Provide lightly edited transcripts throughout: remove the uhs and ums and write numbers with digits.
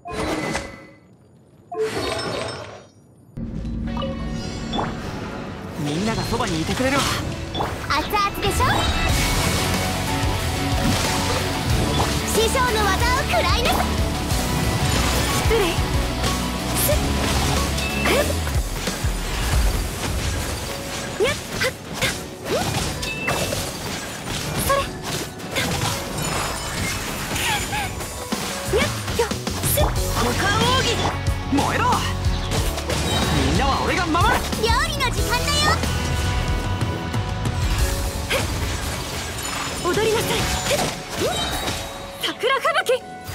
みんながそばにいてくれるわ。 熱々でしょ。師匠の技を食らいなさい。失礼。すっにゃっはっそれにゃっよすっ股間奥義燃えろ。みんなは俺が守る。 料理の時間だよ。踊りなさい。桜吹雪。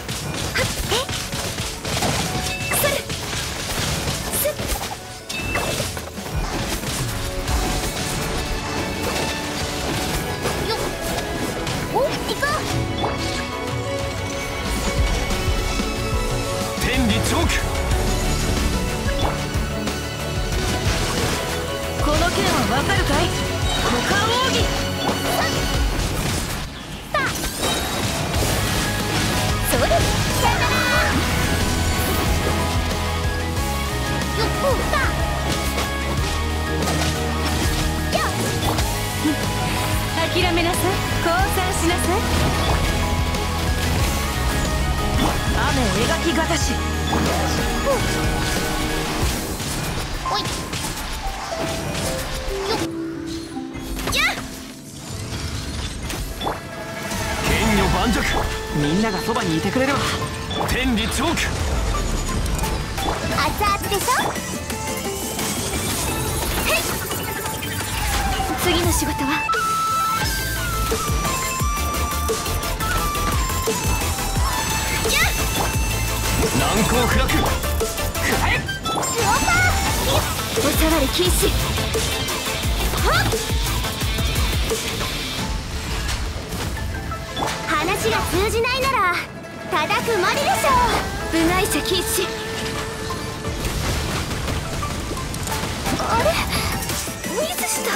それすっよっお行こう。 天理チョーク。 この剣はわかるかい。股間奥義。それさよなら。よっほーさよっ諦めなさい。降参しなさい。 雨描きがたし。 おいよっやっ剣女盤石。みんながそばにいてくれるわ。天理チョーク。 熱々でしょ。へい次の仕事はやっ難攻不落。くらえ。 ルオパーお下がり禁止。はっ話が通じないなら叩くまででしょう。部外者禁止。あれミスした。